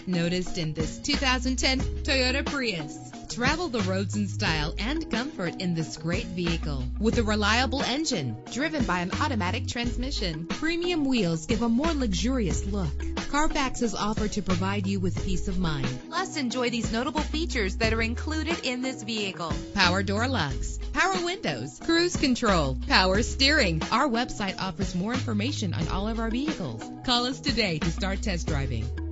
noticed in this 2010 Toyota Prius. Travel the roads in style and comfort in this great vehicle. With a reliable engine driven by an automatic transmission, premium wheels give a more luxurious look. Carfax is offered to provide you with peace of mind. Plus, enjoy these notable features that are included in this vehicle: power door locks, power windows, cruise control, power steering. Our website offers more information on all of our vehicles. Call us today to start test driving.